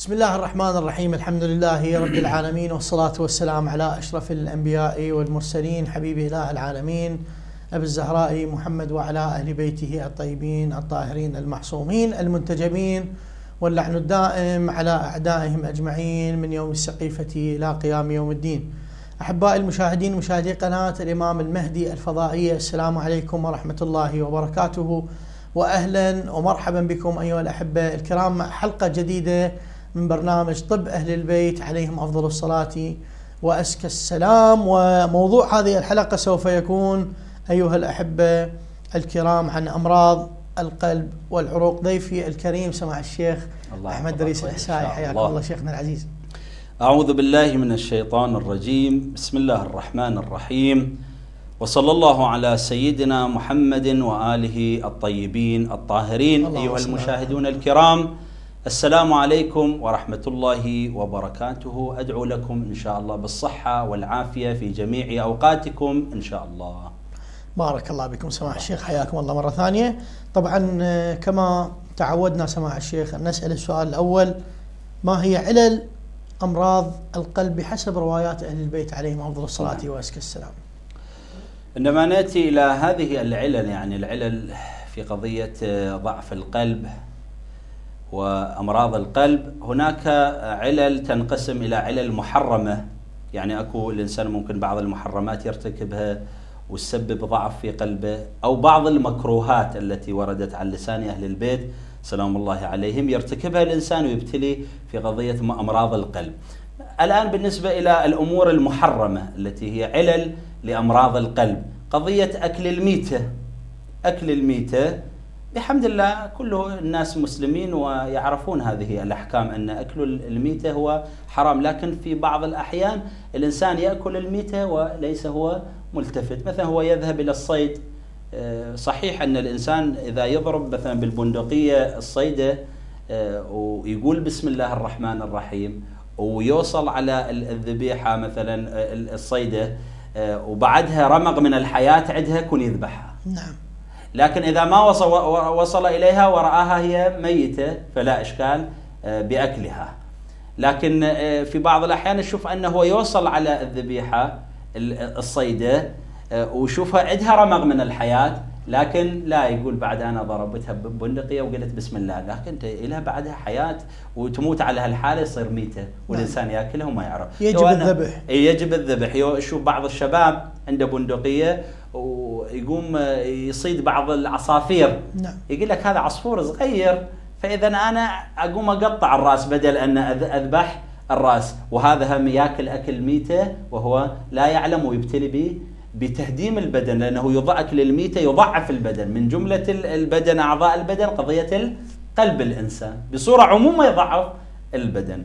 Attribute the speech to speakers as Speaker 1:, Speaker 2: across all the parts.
Speaker 1: بسم الله الرحمن الرحيم. الحمد لله رب العالمين، والصلاة والسلام على أشرف الأنبياء والمرسلين، حبيب إله العالمين أبي الزهراء محمد وعلى أهل بيته الطيبين الطاهرين المعصومين المنتجبين، واللعن الدائم على أعدائهم أجمعين من يوم السقيفة إلى قيام يوم الدين. أحبائي المشاهدين مشاهدي قناة الإمام المهدي الفضائية، السلام عليكم ورحمة الله وبركاته، وأهلا ومرحبا بكم أيها الأحبة الكرام مع حلقة جديدة من برنامج طب أهل البيت عليهم أفضل الصلاة وأزكى السلام. وموضوع هذه الحلقة سوف يكون أيها الأحبة الكرام عن أمراض القلب والعروق. ضيفي الكريم سماحة الشيخ أحمد دريس الإحسائي، حياكم الله شيخنا العزيز.
Speaker 2: أعوذ بالله من الشيطان الرجيم، بسم الله الرحمن الرحيم، وصلى الله على سيدنا محمد وآله الطيبين الطاهرين. أيها المشاهدون الكرام، السلام عليكم ورحمة الله وبركاته. أدعو لكم إن شاء الله بالصحة والعافية في جميع أوقاتكم إن شاء الله.
Speaker 1: بارك الله بكم سماحة الشيخ، حياكم الله مرة ثانية. طبعا كما تعودنا سماحة الشيخ أن نسأل السؤال الأول: ما هي علل أمراض القلب بحسب روايات أهل البيت عليهم أفضل الصلاة وأزكى السلام؟
Speaker 2: عندما نأتي إلى هذه العلل، يعني العلل في قضية ضعف القلب وأمراض القلب، هناك علل تنقسم إلى علل محرمة، يعني أكو الإنسان ممكن بعض المحرمات يرتكبها وتسبب ضعف في قلبه، أو بعض المكروهات التي وردت على لسان أهل البيت سلام الله عليهم يرتكبها الإنسان ويبتلي في قضية أمراض القلب. الآن بالنسبة إلى الأمور المحرمة التي هي علل لأمراض القلب، قضية أكل الميتة. أكل الميتة بحمد الله كل الناس مسلمين ويعرفون هذه الأحكام، أن أكل الميتة هو حرام، لكن في بعض الأحيان الإنسان يأكل الميتة وليس هو ملتفت. مثلا هو يذهب إلى الصيد، صحيح أن الإنسان إذا يضرب مثلا بالبندقية الصيدة ويقول بسم الله الرحمن الرحيم ويوصل على الذبيحة مثلا الصيدة وبعدها رمق من الحياة عندها كن يذبحها.
Speaker 1: نعم.
Speaker 2: لكن إذا ما وصل إليها ورآها هي ميتة فلا إشكال بأكلها. لكن في بعض الأحيان نشوف أنه يوصل على الذبيحة الصيدة وشوفها عندها رمق من الحياة، لكن لا يقول بعد أنا ضربتها ببندقية وقلت بسم الله، لكن إلها بعدها حياة وتموت على هالحالة يصير ميتة والإنسان يأكلها وما يعرف.
Speaker 1: يجب الذبح.
Speaker 2: يجب الذبح. يشوف بعض الشباب عنده بندقية ويقوم يصيد بعض العصافير.
Speaker 1: نعم.
Speaker 2: يقول لك هذا عصفور صغير، فإذا أنا أقوم أقطع الرأس بدل أن أذبح الرأس، وهذا هم يأكل أكل ميتة وهو لا يعلم ويبتلي بتهديم البدن، لأنه أكل الميتة يضعف البدن. من جملة البدن أعضاء البدن قضية قلب الإنسان بصورة عموما يضعف البدن.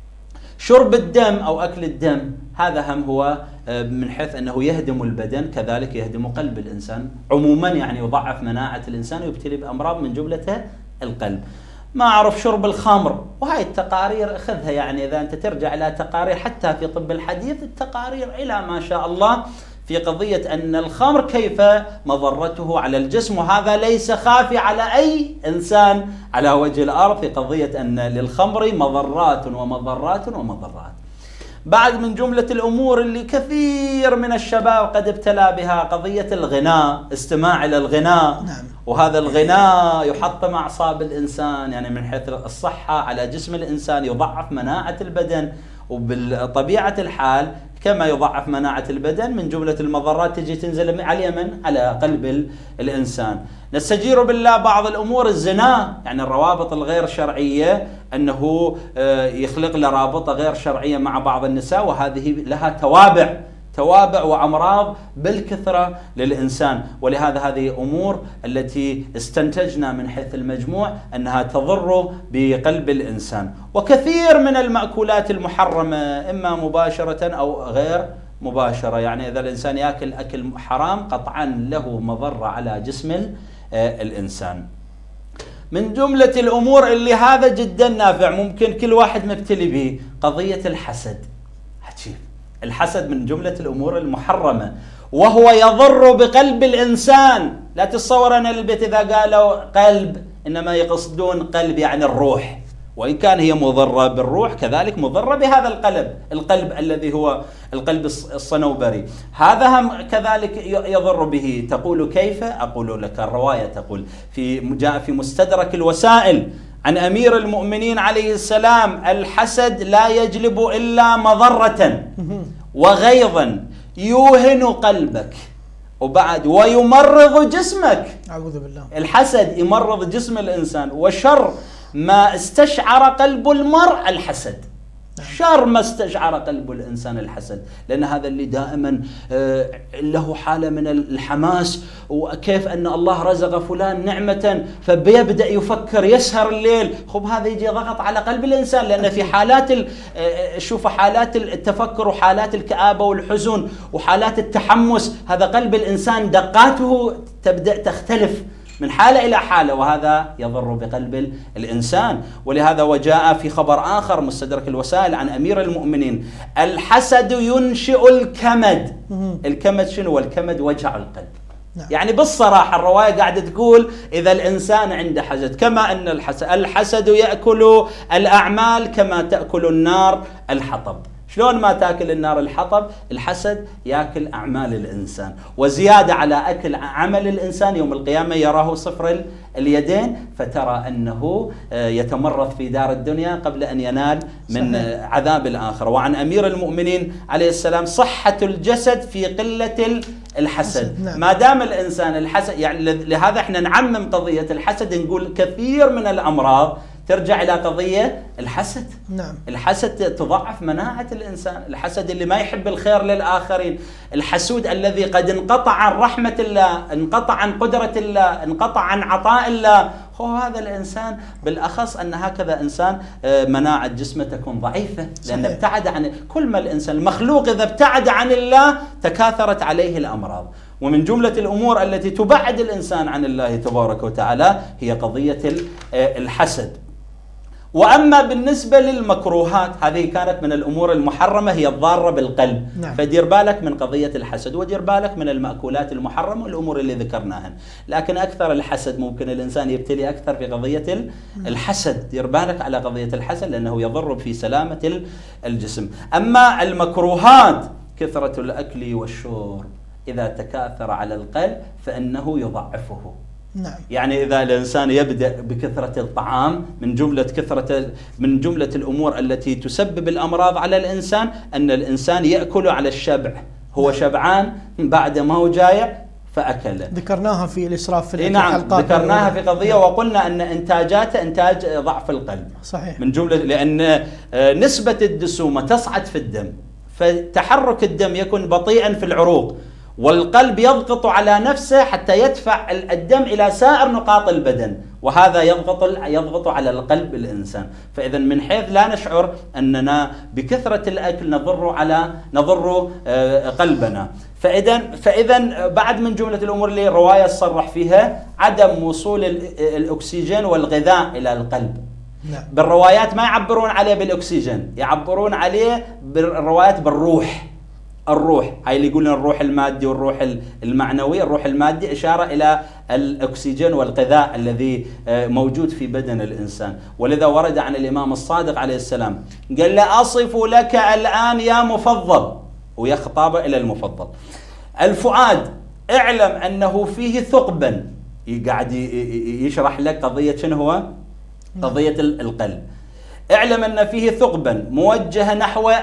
Speaker 2: شرب الدم أو أكل الدم هذا هم هو من حيث أنه يهدم البدن، كذلك يهدم قلب الإنسان عموما، يعني يضعف مناعة الإنسان ويبتلي بأمراض من جملتها القلب. ما أعرف شرب الخمر، وهاي التقارير أخذها، يعني إذا أنت ترجع إلى تقارير حتى في طب الحديث التقارير إلى ما شاء الله في قضية أن الخمر كيف مضرته على الجسم، وهذا ليس خافي على أي إنسان على وجه الأرض في قضية أن للخمر مضرات ومضرات ومضرات. بعد من جملة الأمور اللي كثير من الشباب قد ابتلى بها قضية الغناء، استماع إلى الغناء.
Speaker 1: نعم.
Speaker 2: وهذا الغناء يحطم أعصاب الإنسان، يعني من حيث الصحة على جسم الإنسان يضعف مناعة البدن، وبالطبيعة الحال كما يضعف مناعة البدن من جملة المضرات تجي تنزل على اليمن على قلب الإنسان. نستجير بالله بعض الأمور الزنا، يعني الروابط الغير شرعية، أنه يخلق له رابطة غير شرعية مع بعض النساء، وهذه لها توابع وأمراض بالكثرة للإنسان. ولهذا هذه أمور التي استنتجنا من حيث المجموع أنها تضر بقلب الإنسان. وكثير من المأكولات المحرمة إما مباشرة أو غير مباشرة، يعني إذا الإنسان يأكل أكل حرام قطعا له مضرة على جسم الإنسان. من جملة الأمور اللي هذا جدا نافع ممكن كل واحد مبتلي به قضية الحسد. عجيب، الحسد من جملة الأمور المحرمة، وهو يضر بقلب الإنسان. لا تتصور أن البيت إذا قالوا قلب إنما يقصدون قلب يعني الروح، وإن كان هي مضرة بالروح كذلك مضرة بهذا القلب الذي هو القلب الصنوبري، هذا هم كذلك يضر به. تقول كيف؟ أقول لك الرواية تقول جاء في مستدرك الوسائل عن أمير المؤمنين عليه السلام: الحسد لا يجلب إلا مضرة وغيظا يوهن قلبك وبعد ويمرض جسمك.
Speaker 1: أعوذ بالله. الحسد
Speaker 2: يمرض جسم الإنسان، وشر ما استشعر قلب المرء الحسد. شر ما استشعر قلب الإنسان الحسد، لأن هذا اللي دائما له حالة من الحماس، وكيف أن الله رزق فلان نعمة فبيبدأ يفكر يسهر الليل. خب هذا يجي ضغط على قلب الإنسان، لأن في حالات شوف حالات التفكر وحالات الكآبة والحزن وحالات التحمس، هذا قلب الإنسان دقاته تبدأ تختلف من حالة إلى حالة، وهذا يضر بقلب الإنسان. ولهذا وجاء في خبر آخر مستدرك الوسائل عن أمير المؤمنين: الحسد ينشئ الكمد. الكمد شنو؟ الكمد وجع القلب. يعني بالصراحة الرواية قاعدة تقول إذا الإنسان عنده حسد، كما أن الحسد يأكل الأعمال كما تأكل النار الحطب. شلون ما تاكل النار الحطب، الحسد ياكل أعمال الإنسان، وزيادة على أكل عمل الإنسان يوم القيامة يراه صفر اليدين، فترى أنه يتمرض في دار الدنيا قبل أن ينال من عذاب الآخرة. وعن أمير المؤمنين عليه السلام: صحة الجسد في قلة الحسد. ما دام الإنسان الحسد، يعني لهذا احنا نعمم قضية الحسد، نقول كثير من الأمراض ترجع إلى قضية الحسد.
Speaker 1: نعم.
Speaker 2: الحسد تضعف مناعة الإنسان، الحسد اللي ما يحب الخير للآخرين، الحسود الذي قد انقطع عن رحمة الله، انقطع عن قدرة الله، انقطع عن عطاء الله، هو هذا الإنسان بالأخص أن هكذا إنسان مناعة جسمه تكون ضعيفة، لأن ابتعد عن كل ما الإنسان المخلوق إذا ابتعد عن الله تكاثرت عليه الأمراض. ومن جملة الأمور التي تبعد الإنسان عن الله تبارك وتعالى هي قضية الحسد. وأما بالنسبة للمكروهات، هذه كانت من الأمور المحرمة، هي الضارة بالقلب.
Speaker 1: نعم.
Speaker 2: فدير بالك من قضية الحسد، ودير بالك من المأكولات المحرمة والأمور اللي ذكرناها. لكن أكثر الحسد ممكن الإنسان يبتلي أكثر في قضية الحسد، دير بالك على قضية الحسد لأنه يضر في سلامة الجسم. أما المكروهات كثرة الأكل والشرب إذا تكاثر على القلب فإنه يضعفه.
Speaker 1: نعم.
Speaker 2: يعني إذا الإنسان يبدأ بكثرة الطعام، من جملة الأمور التي تسبب الأمراض على الإنسان أن الإنسان يأكل على الشبع، هو شبعان بعد ما هو جايع فأكله.
Speaker 1: ذكرناها في الإسراف في الحلقات.
Speaker 2: نعم، ذكرناها في قضية وقلنا أن إنتاجاته إنتاج ضعف القلب.
Speaker 1: صحيح.
Speaker 2: من جملة لأن نسبة الدسومة تصعد في الدم، فتحرك الدم يكون بطيئا في العروق، والقلب يضغط على نفسه حتى يدفع الدم إلى سائر نقاط البدن، وهذا يضغط على القلب الإنسان. فإذا من حيث لا نشعر أننا بكثرة الأكل نضر قلبنا. فإذا بعد من جملة الأمور اللي الرواية صرح فيها عدم وصول الأكسجين والغذاء إلى القلب.
Speaker 1: نعم.
Speaker 2: بالروايات ما يعبرون عليه بالأكسجين، يعبرون عليه بالروايات بالروح. الروح هاي اللي يقولون الروح المادي والروح المعنوي. الروح المادي إشارة إلى الأكسجين والغذاء الذي موجود في بدن الإنسان. ولذا ورد عن الإمام الصادق عليه السلام قال له: أصف لك الآن يا مفضل، ويخطاب إلى المفضل: الفؤاد اعلم أنه فيه ثقبا. قاعد يشرح لك قضية شنو هو؟ قضية القلب. اعلم أن فيه ثقبا موجه نحو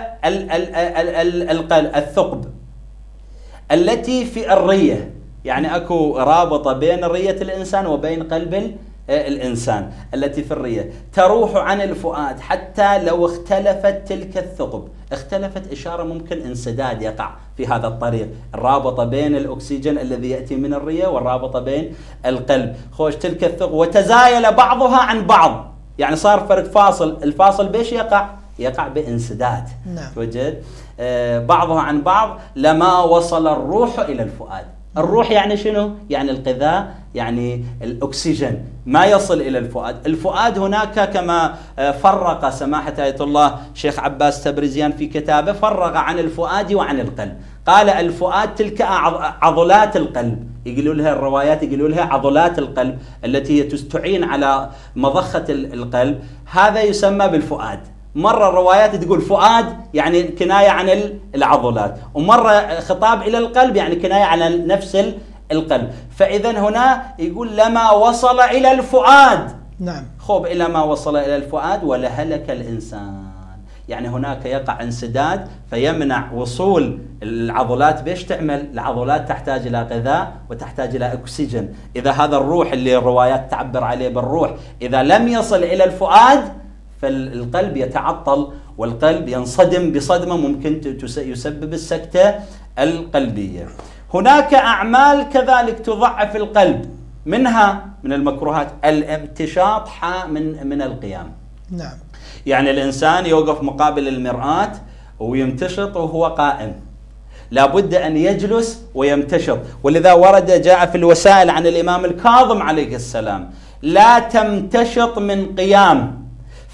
Speaker 2: الثقب التي في الرية، يعني أكو رابطة بين رية الإنسان وبين قلب الإنسان التي في الرية، تروح عن الفؤاد حتى لو اختلفت تلك الثقب. اختلفت إشارة ممكن انسداد يقع في هذا الطريق، الرابطة بين الأكسجين الذي يأتي من الرية والرابطة بين القلب. خوش تلك الثقب وتزايل بعضها عن بعض، يعني صار فرق فاصل، الفاصل بيش يقع بانسداد.
Speaker 1: نعم.
Speaker 2: توجد بعضها عن بعض لما وصل الروح إلى الفؤاد. الروح يعني شنو؟ يعني الغذاء، يعني الأكسجين ما يصل إلى الفؤاد. الفؤاد هناك كما فرق سماحة آية الله شيخ عباس تبرزيان في كتابه، فرق عن الفؤاد وعن القلب. قال الفؤاد تلك عضلات القلب، يقولوا لها الروايات يقولوا لها عضلات القلب التي تعين على مضخة القلب، هذا يسمى بالفؤاد. مرة الروايات تقول فؤاد يعني كناية عن العضلات، ومرة خطاب إلى القلب يعني كناية على نفس القلب. فإذا هنا يقول لما وصل إلى الفؤاد.
Speaker 1: نعم.
Speaker 2: خب إلى ما وصل إلى الفؤاد ولهلك الإنسان، يعني هناك يقع انسداد فيمنع وصول العضلات. بيش تعمل؟ العضلات تحتاج إلى غذاء وتحتاج إلى أكسجين. إذا هذا الروح اللي الروايات تعبر عليه بالروح إذا لم يصل إلى الفؤاد فالقلب يتعطل، والقلب ينصدم بصدمة ممكن يسبب السكتة القلبية. هناك أعمال كذلك تضعف القلب، منها من المكروهات الامتشاط من القيام.
Speaker 1: نعم.
Speaker 2: يعني الإنسان يوقف مقابل المرآة ويمتشط وهو قائم، لابد أن يجلس ويمتشط. ولذا ورد جاء في الوسائل عن الإمام الكاظم عليه السلام: لا تمتشط من قيام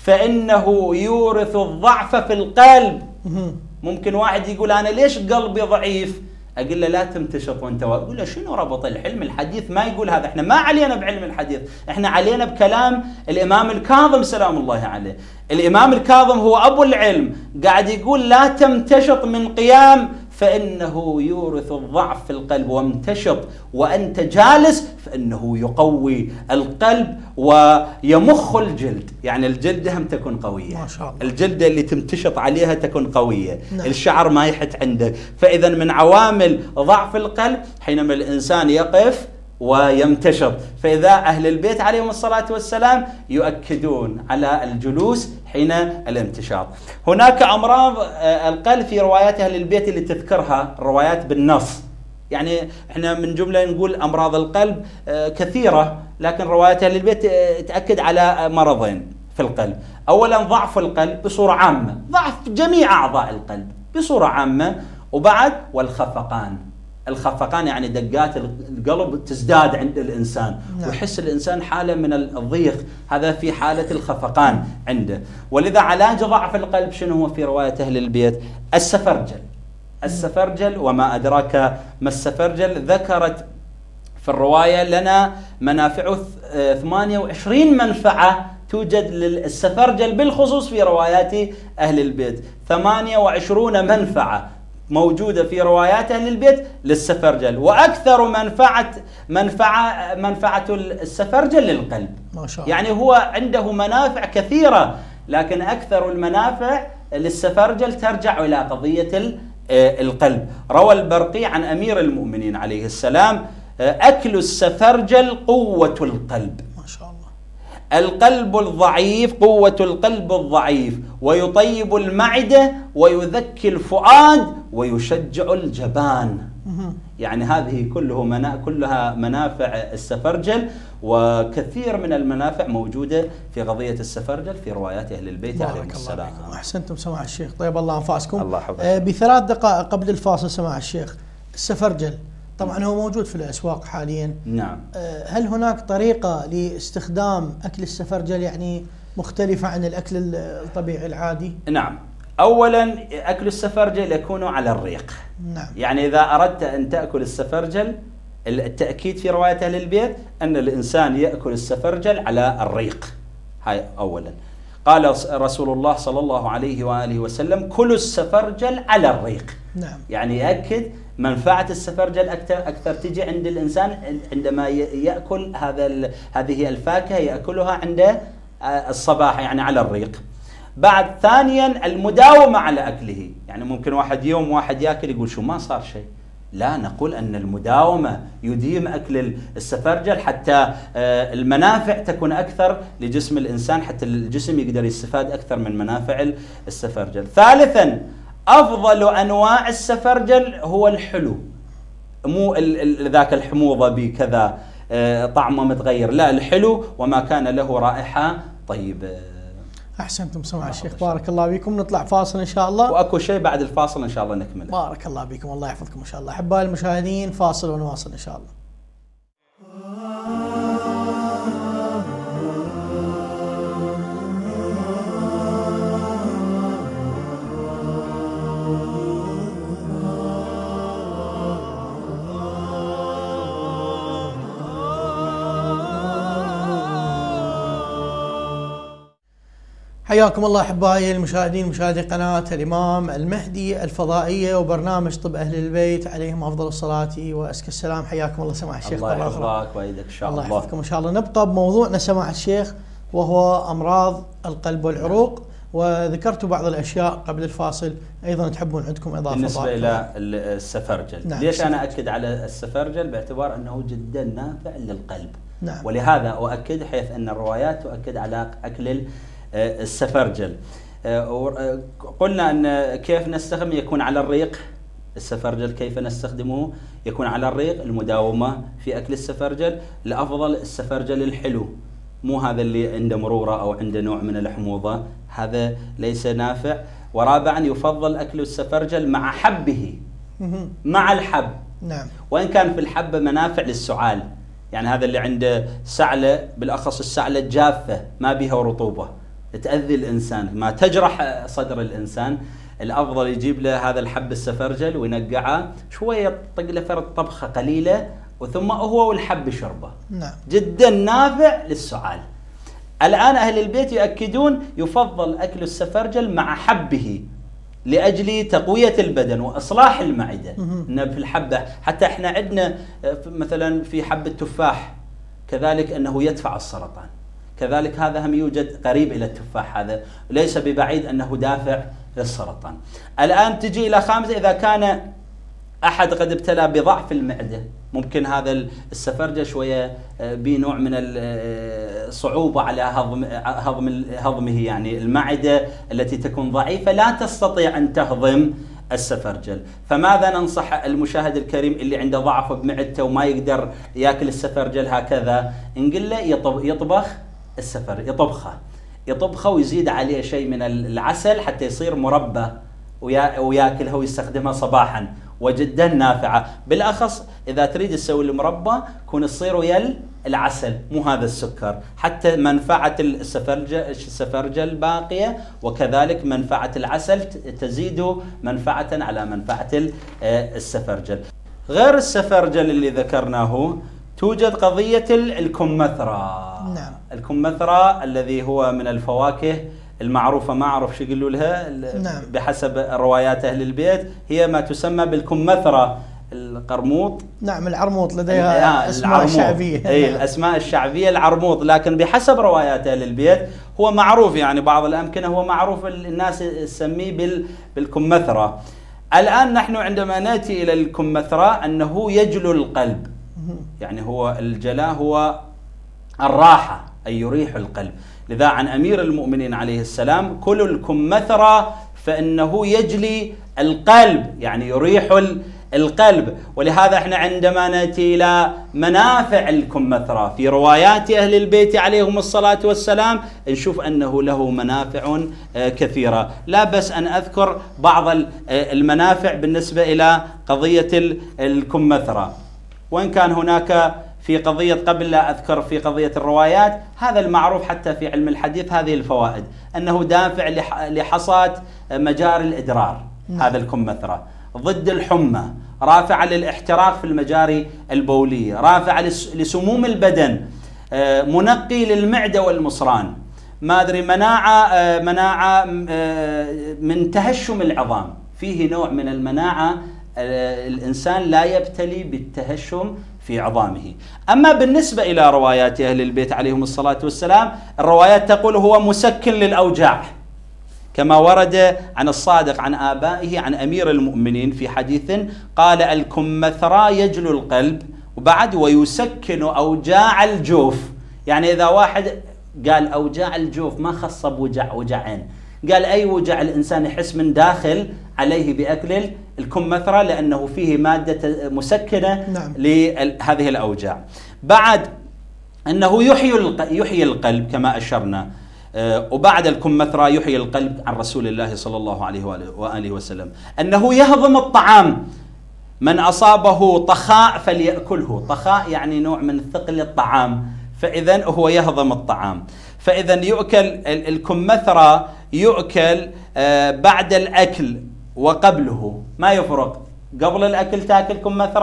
Speaker 2: فإنه يورث الضعف في القلب. ممكن واحد يقول أنا ليش قلبي ضعيف؟ أقول له لا تمتشط وانت واقف. أقول له شنو ربط العلم الحديث ما يقول هذا؟ احنا ما علينا بعلم الحديث، احنا علينا بكلام الإمام الكاظم سلام الله عليه. الإمام الكاظم هو أبو العلم، قاعد يقول لا تمتشط من قيام فإنه يورث الضعف في القلب، وامتشط وأنت جالس فإنه يقوي القلب ويمخ الجلد. يعني الجلد هم تكون قوية،
Speaker 1: ما شاء الله.
Speaker 2: الجلد اللي تمتشط عليها تكون قوية.
Speaker 1: نعم.
Speaker 2: الشعر ما يحت عندك. فإذا من عوامل ضعف القلب حينما الإنسان يقف ويمتشط. فإذا أهل البيت عليهم الصلاة والسلام يؤكدون على الجلوس حين الامتشاط. هناك أمراض القلب في روايات أهل البيت اللي تذكرها الروايات بالنص. يعني احنا من جملة نقول أمراض القلب كثيرة، لكن روايات أهل البيت تأكد على مرضين في القلب. أولا ضعف القلب بصورة عامة، ضعف جميع أعضاء القلب بصورة عامة. وبعد والخفقان. الخفقان يعني دقات القلب تزداد عند الإنسان. نعم. ويحس الإنسان حالة من الضيق، هذا في حالة الخفقان عنده. ولذا علاج ضعف القلب شنو هو في رواية أهل البيت؟ السفرجل. السفرجل وما أدراك ما السفرجل. ذكرت في الرواية لنا منافعه 28 منفعة توجد للسفرجل بالخصوص في روايات أهل البيت. 28 منفعة موجودة في روايات أهل البيت للسفرجل، وأكثر منفعة السفرجل للقلب.
Speaker 1: ما شاء الله.
Speaker 2: يعني هو عنده منافع كثيرة، لكن أكثر المنافع للسفرجل ترجع إلى قضية القلب. روى البرقي عن أمير المؤمنين عليه السلام: أكل السفرجل قوة القلب.
Speaker 1: ما شاء الله.
Speaker 2: القلب الضعيف قوة القلب الضعيف، ويطيب المعدة ويذكي الفؤاد ويشجع الجبان. يعني هذه كلها منافع السفرجل، وكثير من المنافع موجودة في قضية السفرجل في روايات أهل البيت عليهم السلام.
Speaker 1: أحسنتم سماحة الشيخ، طيب الله أنفاسكم.
Speaker 2: الله حفظك.
Speaker 1: ب3 دقائق قبل الفاصل سماحة الشيخ، السفرجل طبعا هو موجود في الأسواق حاليا.
Speaker 2: نعم.
Speaker 1: هل هناك طريقة لاستخدام أكل السفرجل يعني مختلفة عن الأكل الطبيعي العادي؟
Speaker 2: نعم. أولا أكل السفرجل يكون على الريق.
Speaker 1: نعم.
Speaker 2: يعني إذا أردت أن تأكل السفرجل، التأكيد في رواية أهل البيت أن الإنسان يأكل السفرجل على الريق. هاي أولا. قال رسول الله صلى الله عليه وآله وسلم: كلوا السفرجل على الريق.
Speaker 1: نعم.
Speaker 2: يعني يأكد منفعة السفرجل أكثر تجي عند الإنسان عندما يأكل هذه الفاكهة، يأكلها عند الصباح يعني على الريق. بعد ثانيا المداومة على أكله. يعني ممكن واحد يأكل يقول شو ما صار شيء. لا، نقول أن المداومة يديم أكل السفرجل حتى المنافع تكون أكثر لجسم الإنسان، حتى الجسم يقدر يستفاد أكثر من منافع السفرجل. ثالثا أفضل أنواع السفرجل هو الحلو، مو ذاك الحموضة بكذا طعمه متغير، لا، الحلو وما كان له رائحة طيبة.
Speaker 1: أحسنتم سماحة الشيخ، بارك الله بكم. نطلع فاصل إن شاء الله،
Speaker 2: وأكو شيء بعد الفاصل إن شاء الله نكمل.
Speaker 1: بارك الله بكم، الله يحفظكم إن شاء الله. أحبائي المشاهدين، فاصل ونواصل إن شاء الله. حياكم الله أحبائي المشاهدين مشاهدي قناة الإمام المهدي الفضائية وبرنامج طب أهل البيت عليهم أفضل الصلاة وأزكى السلام. حياكم الله سماحة الشيخ.
Speaker 2: الله يحفظك ويدك إن شاء الله.
Speaker 1: الله يحفظكم إن شاء الله. نبقى بموضوعنا سماحة الشيخ وهو أمراض القلب والعروق، وذكرت بعض الأشياء قبل الفاصل أيضا تحبون عندكم إضافة
Speaker 2: بالنسبة إلى السفرجل.
Speaker 1: نعم.
Speaker 2: ليش أنا أكد على السفرجل؟ باعتبار أنه جدا نافع للقلب.
Speaker 1: نعم.
Speaker 2: ولهذا أؤكد، حيث أن الروايات تؤكد على أكل السفرجل. قلنا أن كيف نستخدم، يكون على الريق. السفرجل كيف نستخدمه؟ يكون على الريق، المداومة في أكل السفرجل. الأفضل السفرجل الحلو، مو هذا اللي عنده مرورة أو عنده نوع من الحموضة، هذا ليس نافع. ورابعا يفضل أكل السفرجل مع حبه، مع الحب.
Speaker 1: نعم.
Speaker 2: وإن كان في الحب منافع للسعال، يعني هذا اللي عنده سعلة، بالأخص السعلة الجافة ما بها رطوبة تأذي الإنسان، ما تجرح صدر الإنسان، الأفضل يجيب له هذا الحب السفرجل وينقعه شوية، يطق له فرد طبخة قليلة وثم هو والحب شربه.
Speaker 1: نعم.
Speaker 2: جدا نافع للسعال. الآن أهل البيت يؤكدون يفضل أكل السفرجل مع حبه لأجل تقوية البدن وإصلاح المعدة. إن في الحبة حتى إحنا عندنا مثلا في حب التفاح كذلك أنه يدفع السرطان، كذلك هذا هم يوجد قريب إلى التفاح، هذا ليس ببعيد أنه دافع للسرطان. الآن تجي إلى خامسة، إذا كان أحد قد ابتلى بضعف المعدة، ممكن هذا السفرجل شوية بنوع من الصعوبة على هضمه، يعني المعدة التي تكون ضعيفة لا تستطيع أن تهضم السفرجل. فماذا ننصح المشاهد الكريم اللي عنده ضعف بمعدته وما يقدر يأكل السفرجل هكذا؟ نقول له يطبخ السفرجل، يطبخه ويزيد عليه شيء من العسل حتى يصير مربى ويأكلها ويستخدمها صباحا، وجدا نافعة. بالأخص إذا تريد تسوي المربى كون تصير ويا العسل، مو هذا السكر، حتى منفعة السفرجل باقية، وكذلك منفعة العسل تزيد منفعة على منفعة السفرجل. غير السفرجل اللي ذكرناه توجد قضية الكمثرى.
Speaker 1: نعم.
Speaker 2: الكمثرى الذي هو من الفواكه المعروفة، ما أعرف شو يقولوا لها.
Speaker 1: نعم.
Speaker 2: بحسب روايات أهل البيت هي ما تسمى بالكمثرى، القرموط.
Speaker 1: نعم، العرموط لديها أسماء شعبية.
Speaker 2: أي الأسماء الشعبية العرموط، لكن بحسب روايات أهل البيت هو معروف، يعني بعض الأمكنة هو معروف الناس تسميه بالكمثرى. الآن نحن عندما نأتي إلى الكمثرى أنه يجلو القلب، يعني هو الجلاء هو الراحة، أي يريح القلب. لذا عن أمير المؤمنين عليه السلام: كل الكمثرى فإنه يجلي القلب، يعني يريح القلب. ولهذا احنا عندما نأتي إلى منافع الكمثرى في روايات أهل البيت عليهم الصلاة والسلام نشوف أنه له منافع كثيرة. لا بس أن أذكر بعض المنافع بالنسبة إلى قضية الكمثرى، وإن كان هناك في قضية، قبل لا أذكر في قضية الروايات، هذا المعروف حتى في علم الحديث هذه الفوائد، أنه دافع لحصات مجاري الإدرار. هذا الكمثرى ضد الحمى، رافع للاحتراق في المجاري البولية، رافع لسموم البدن، منقي للمعدة والمصران، ما أدري مناعة من تهشم العظام، فيه نوع من المناعة، الإنسان لا يبتلي بالتهشم في عظامه. أما بالنسبة إلى روايات أهل البيت عليهم الصلاة والسلام، الروايات تقول هو مسكن للأوجاع، كما ورد عن الصادق عن آبائه عن أمير المؤمنين في حديث قال: الكمثرى يجلو القلب، وبعد ويسكن أوجاع الجوف. يعني إذا واحد قال أوجاع الجوف ما خص بوجعين، قال أي وجع الإنسان يحس من داخل عليه بأكل الكمثرى، لأنه فيه مادة مسكنة.
Speaker 1: نعم.
Speaker 2: لهذه الأوجاع. بعد أنه يحيي القلب كما أشرنا. وبعد الكمثرى يحيي القلب عن رسول الله صلى الله عليه وآله وسلم أنه يهضم الطعام، من أصابه طخاء فليأكله. طخاء يعني نوع من ثقل الطعام، فإذا هو يهضم الطعام. فإذا يؤكل الكمثرى، يؤكل بعد الأكل وقبله، ما يفرق. قبل الأكل تأكل كمثرى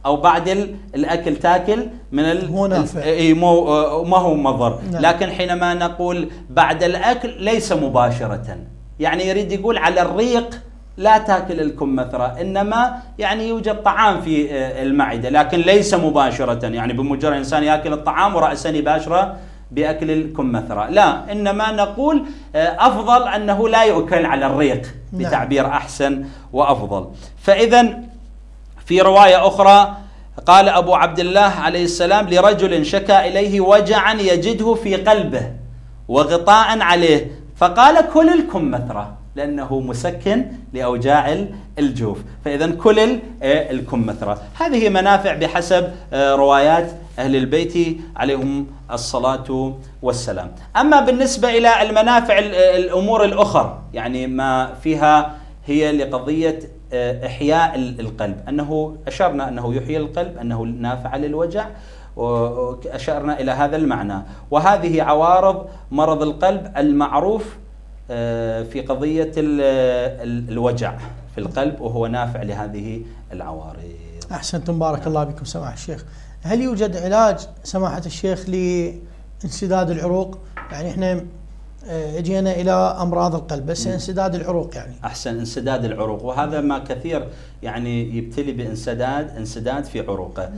Speaker 2: أو بعد الأكل تاكل من
Speaker 1: هو نافع.
Speaker 2: ما هو مضر.
Speaker 1: نعم.
Speaker 2: لكن حينما نقول بعد الأكل ليس مباشرة، يعني يريد يقول على الريق لا تاكل الكمثرى، إنما يعني يوجد طعام في المعدة لكن ليس مباشرة، يعني بمجرد الإنسان يأكل الطعام ورأسا يباشره بأكل الكمثرى، لا، إنما نقول أفضل أنه لا يؤكل على الريق بتعبير أحسن وأفضل. فإذا في رواية أخرى قال أبو عبد الله عليه السلام لرجل شكا إليه وجعا يجده في قلبه وغطاء عليه، فقال كل الكمثرى لأنه مسكن لأوجاع الجوف. فإذا كل الكمثرى. هذه منافع بحسب روايات أهل البيت عليهم الصلاة والسلام. أما بالنسبة إلى المنافع الأمور الأخرى، يعني ما فيها هي لقضية إحياء القلب، أنه أشرنا أنه يحيي القلب، أنه نافع للوجع، وأشرنا إلى هذا المعنى. وهذه عوارض مرض القلب المعروف في قضية الوجع في القلب، وهو نافع لهذه العوارض.
Speaker 1: أحسنتم، بارك الله بكم سماحة الشيخ. هل يوجد علاج سماحة الشيخ لانسداد العروق؟ يعني احنا جينا إلى أمراض القلب، بس انسداد العروق يعني. أحسن،
Speaker 2: انسداد العروق، وهذا ما كثير يعني يبتلي بانسداد في عروقه.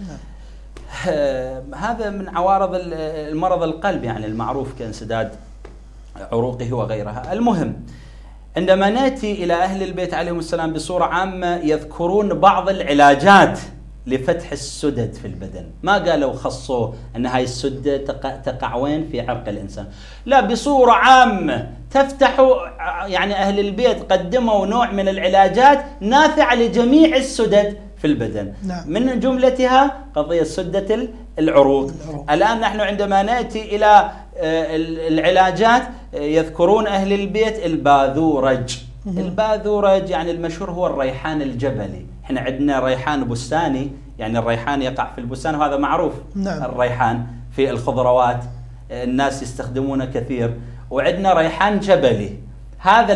Speaker 2: هذا من عوارض المرض القلب يعني المعروف كانسداد عروقه وغيرها. المهم عندما نأتي إلى أهل البيت عليهم السلام بصورة عامة يذكرون بعض العلاجات لفتح السدد في البدن. ما قالوا خصوا أن هاي السدة تقع وين في عرق الإنسان، لا، بصورة عامة تفتح. يعني أهل البيت قدموا نوع من العلاجات نافعة لجميع السدد في البدن.
Speaker 1: نعم.
Speaker 2: من جملتها قضية سدة العروق. الآن نحن عندما نأتي إلى العلاجات يذكرون أهل البيت الباذورج. الباذورج يعني المشهور هو الريحان الجبلي. احنا عندنا ريحان بستاني، يعني الريحان يقع في البستان وهذا معروف.
Speaker 1: نعم.
Speaker 2: الريحان في الخضروات الناس يستخدمونه كثير. وعندنا ريحان جبلي. هذا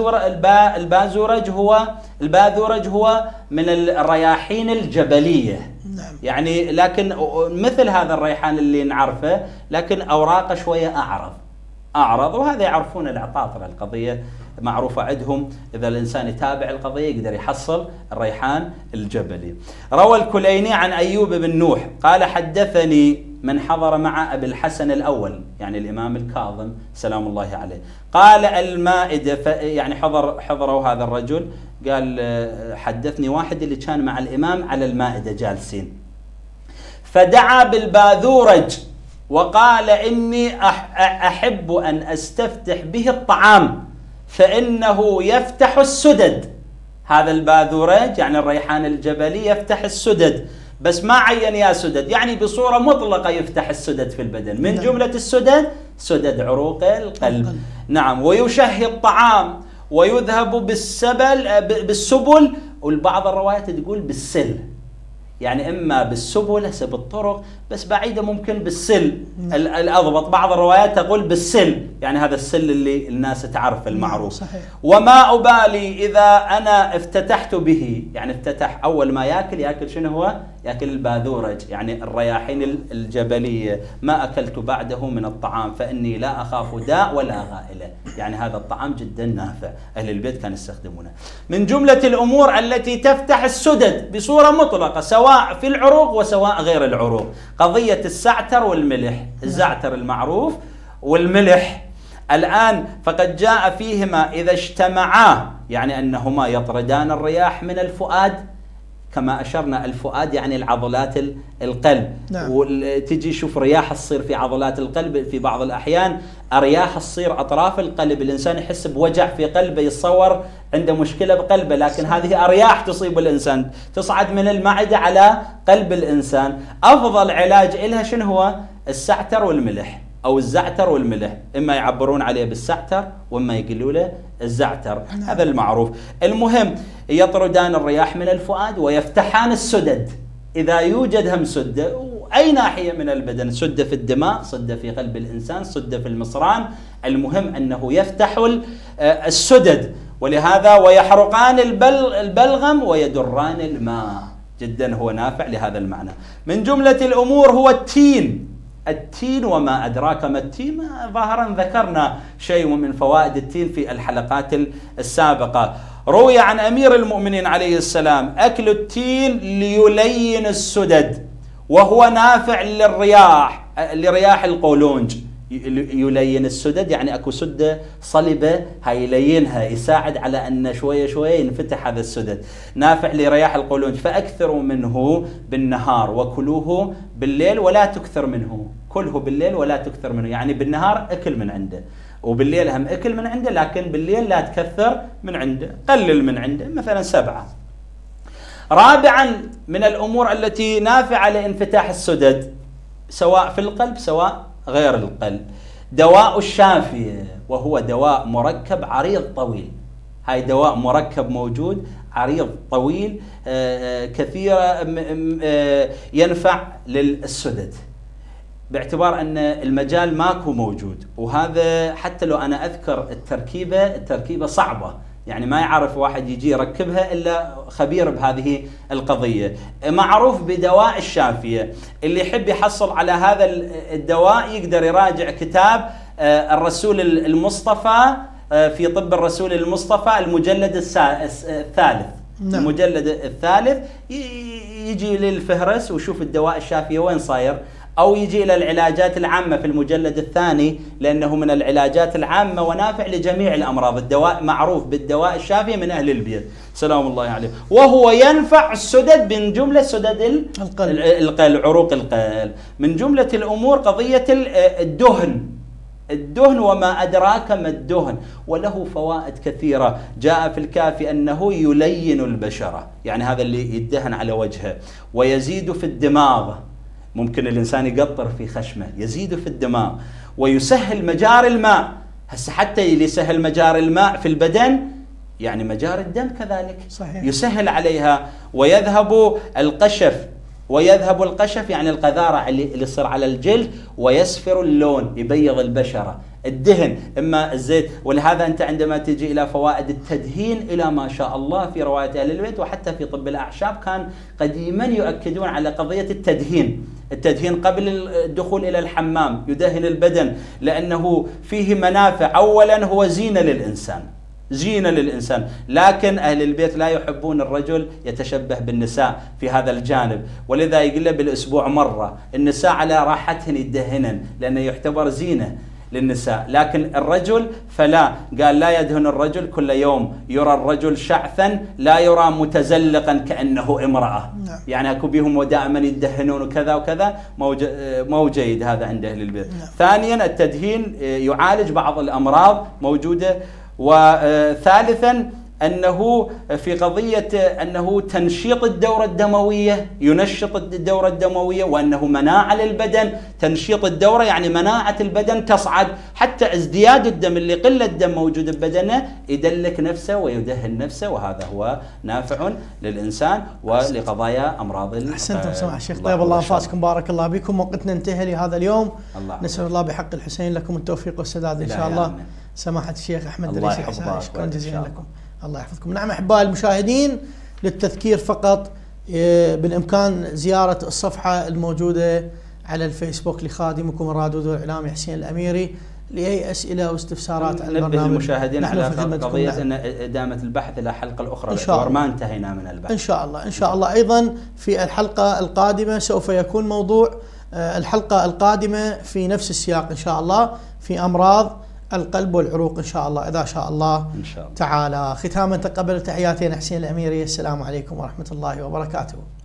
Speaker 2: الباذورج هو من الرياحين الجبلية.
Speaker 1: نعم.
Speaker 2: يعني لكن مثل هذا الريحان اللي نعرفه، لكن أوراقه شوية أعرض، وهذا يعرفون العطاطرة. القضية معروفة عندهم، إذا الإنسان يتابع القضية يقدر يحصل الريحان الجبلي. روى الكليني عن أيوب بن نوح قال حدثني من حضر مع أبي الحسن الأول، يعني الإمام الكاظم سلام الله عليه، قال المائدة، يعني حضروا هذا الرجل، قال حدثني واحد اللي كان مع الإمام على المائدة جالسين، فدعا بالباذورج وقال إني أحب أن أستفتح به الطعام فإنه يفتح السدد. هذا الباذورج يعني الريحان الجبلي يفتح السدد، بس ما عين يا سدد، يعني بصورة مطلقة يفتح السدد في البدن. من جملة السدد سدد عروق القلب. نعم. ويشهي الطعام ويذهب بالسبل، والبعض الروايات تقول بالسل، يعني إما بالسبل هسه بالطرق، بس بعيدة ممكن بالسل الأضبط. بعض الروايات تقول بالسل، يعني هذا السل اللي الناس تعرف المعروف.
Speaker 1: صحيح.
Speaker 2: وما أبالي إذا أنا افتتحت به، يعني افتتح أول ما يأكل شنو هو؟ يأكل الباذورج، يعني الرياحين الجبلية. ما أكلت بعده من الطعام فإني لا أخاف داء ولا غائلة، يعني هذا الطعام جدا نافع. أهل البيت كانوا يستخدمونه. من جملة الأمور التي تفتح السدد بصورة مطلقة سواء في العروق وسواء غير العروق قضية الزعتر والملح. الزعتر المعروف والملح الآن فقد جاء فيهما إذا اجتمعا، يعني أنهما يطردان الرياح من الفؤاد، كما أشرنا الفؤاد يعني العضلات القلب.
Speaker 1: نعم.
Speaker 2: وتجي شوف رياح تصير في عضلات القلب في بعض الأحيان، أرياح تصير أطراف القلب، الإنسان يحس بوجع في قلبه، يتصور عنده مشكلة بقلبه، لكن هذه أرياح تصيب الإنسان تصعد من المعدة على قلب الإنسان. أفضل علاج إلها شنو هو؟ الزعتر والملح، أو الزعتر والملح، إما يعبرون عليه بالزعتر وإما يقولوا له الزعتر. هذا المعروف. المهم يطردان الرياح من الفؤاد ويفتحان السدد. إذا يوجد هم سدة أي ناحية من البدن، سدة في الدماغ، سدة في قلب الإنسان، سدة في المصران، المهم أنه يفتح السدد. ولهذا ويحرقان البلغم ويدران الماء، جدا هو نافع لهذا المعنى. من جملة الأمور هو التين. التين وما أدراك ما التين، ظاهرا ذكرنا شيء من فوائد التين في الحلقات السابقة. روي عن أمير المؤمنين عليه السلام أكل التين ليلين السدد، وهو نافع لرياح القولونج. يلين السدد يعني اكو سده صلبه، هاي يلينها، يساعد على ان شويه شويه ينفتح هذا السدد. نافع لرياح القولونج. فاكثروا منه بالنهار وكلوه بالليل ولا تكثر منه. كله بالليل ولا تكثر منه، يعني بالنهار اكل من عنده، وبالليل هم اكل من عنده، لكن بالليل لا تكثر من عنده، قلل من عنده، مثلا 7. رابعا من الامور التي نافعه لانفتاح السدد سواء في القلب سواء غير القلب، دواء الشافية، وهو دواء مركب عريض طويل. هاي دواء مركب موجود عريض طويل كثيرة، ينفع للسدد، باعتبار أن المجال ماكو موجود. وهذا حتى لو أنا أذكر التركيبة صعبة، يعني ما يعرف واحد يجي يركبها إلا خبير بهذه القضية. معروف بدواء الشافية. اللي يحب يحصل على هذا الدواء يقدر يراجع كتاب الرسول المصطفى في طب الرسول المصطفى، المجلد الثالث. نعم. المجلد الثالث يجي للفهرس ويشوف الدواء الشافية وين صاير، أو يجي إلى العلاجات العامة في المجلد الثاني، لأنه من العلاجات العامة ونافع لجميع الأمراض. الدواء معروف بالدواء الشافي من أهل البيت سلام الله عليه، وهو ينفع السدد، من جملة سدد القلب، عروق القلب. من جملة الأمور قضية الدهن وما أدراك ما الدهن، وله فوائد كثيرة. جاء في الكافي أنه يلين البشرة، يعني هذا اللي يدهن على وجهه، ويزيد في الدماغ. ممكن الإنسان يقطر في خشمه، يزيد في الدماغ، ويسهل مجاري الماء. هسه حتى اللي يسهل مجاري الماء في البدن يعني مجاري الدم كذلك صحيح. يسهل عليها. ويذهب القشف يعني القذارة اللي يصير على الجلد، ويسفر اللون، يبيض البشرة. الدهن إما الزيت، ولهذا أنت عندما تجي إلى فوائد التدهين إلى ما شاء الله في رواية أهل البيت وحتى في طب الأعشاب كان قديما يؤكدون على قضية التدهين قبل الدخول إلى الحمام، يدهن البدن لأنه فيه منافع. أولا هو زينة للإنسان، لكن أهل البيت لا يحبون الرجل يتشبه بالنساء في هذا الجانب، ولذا يقول بالأسبوع مرة. النساء على راحتهن يدهنن لأنه يعتبر زينة للنساء، لكن الرجل فلا، قال لا يدهن الرجل كل يوم، يرى الرجل شعثا لا يرى متزلقا كأنه امرأة. نعم. يعني اكو بهم ودائما يدهنون وكذا وكذا، مو جيد هذا عند أهل البيت. نعم. ثانيا التدهين يعالج بعض الأمراض موجودة. وثالثا أنه في قضية أنه تنشيط الدورة الدموية، ينشط الدورة الدموية، وأنه مناعة للبدن. تنشيط الدورة يعني مناعة البدن تصعد، حتى ازدياد الدم اللي قلة الدم موجود ببدنه يدلك نفسه ويدهن نفسه، وهذا هو نافع للإنسان ولقضايا أمراض القلب.
Speaker 1: أحسنتم سماحة الشيخ، طيب الله أنفاسكم، بارك الله بكم. وقتنا انتهى لهذا اليوم. نسأل الله بحق الحسين لكم التوفيق والسداد إن شاء الله. سماحة الشيخ أحمد دريسي الحسين، شكرا جزيلا لكم، الله يحفظكم. نعم أحبائي المشاهدين، للتذكير فقط بالإمكان زيارة الصفحة الموجودة على الفيسبوك لخادمكم الرادود والإعلامي حسين الأميري لأي أسئلة واستفسارات عن البرنامج.
Speaker 2: نبه المشاهدين على قضية أن إدامة البحث إلى الحلقة الأخرى، إن شاء الله ما انتهينا من البحث إن شاء الله. أيضا في الحلقة القادمة سوف يكون موضوع الحلقة القادمة في نفس السياق إن شاء الله، في أمراض القلب والعروق إن شاء الله، إذا شاء الله تعالى. ختاما تقبل تحياتي أنا حسين الأميري، السلام عليكم ورحمة الله وبركاته.